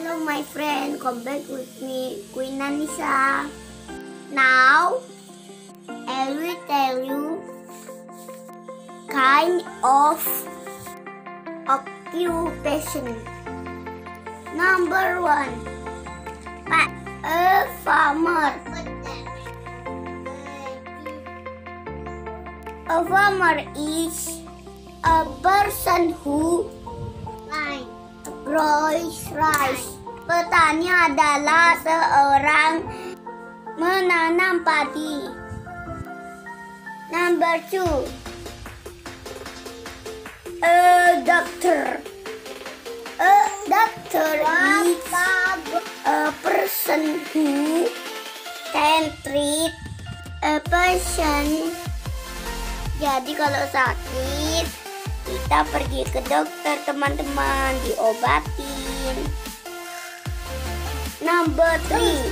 Hello my friend, come back with me, Queen Anissa. Now, I will tell you kind of occupation. Number 1, a farmer. A farmer is a person who grows rice. Petani adalah seorang menanam padi. Number 2, a doctor. A doctor is a person who can treat a patient. Jadi kalau sakit, kita pergi ke dokter teman-teman, diobatin. Number 3,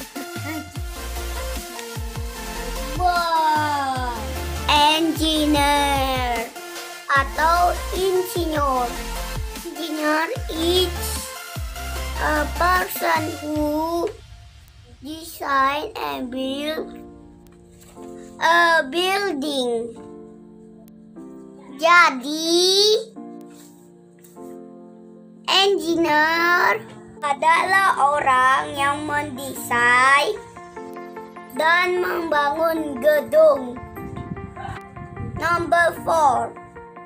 engineer atau insinyur. Engineer is a person who design and build a building. Jadi, engineer adalah orang yang mendesain dan membangun gedung. Number 4,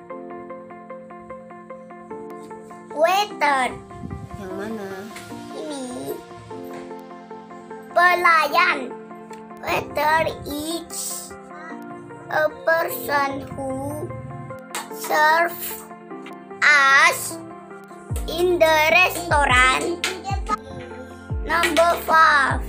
waiter. Yang mana? Ini pelayan. Waiter is a person who serve us in the restaurant. Number 5,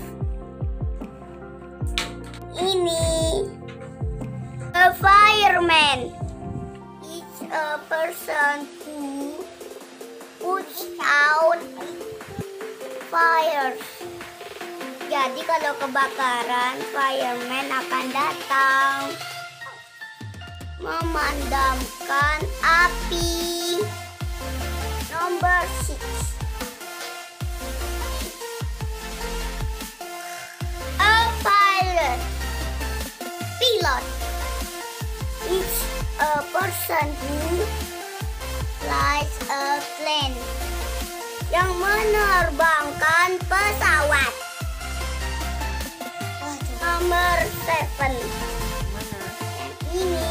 ini a fireman is a person who puts out fires. Jadi kalau kebakaran, fireman akan datang memadamkan api. Number 6, a pilot. Pilot is a person who flies a plane, yang menerbangkan pesawat. Number 7, Mana? ini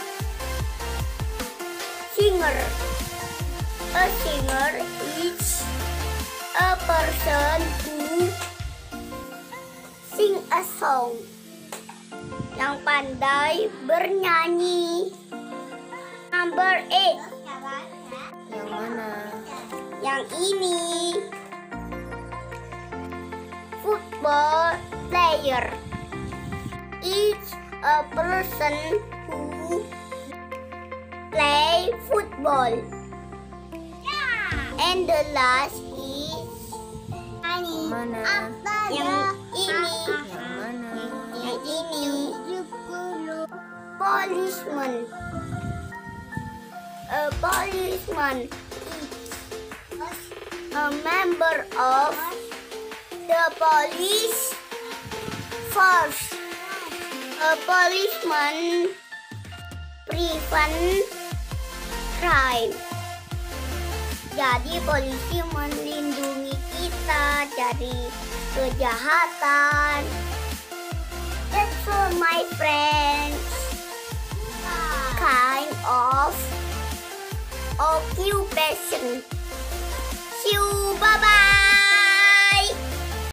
singer. A singer is a person who sing a song, yang pandai bernyanyi. Number 8, Yang mana? yang ini football player is a person who play football. And the last is Mana? yang ini. Yang mana? Yang ini policeman. A policeman is a member of the police force. A policeman prevent crime. Jadi polisi melindungi kita dari kejahatan. That's all my friends. Kind of occupation.